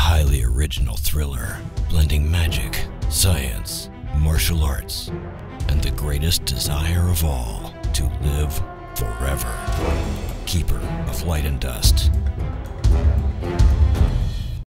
highly original thriller blending magic, science, martial arts, and the greatest desire of all, to live forever. Keeper of Light and Dust.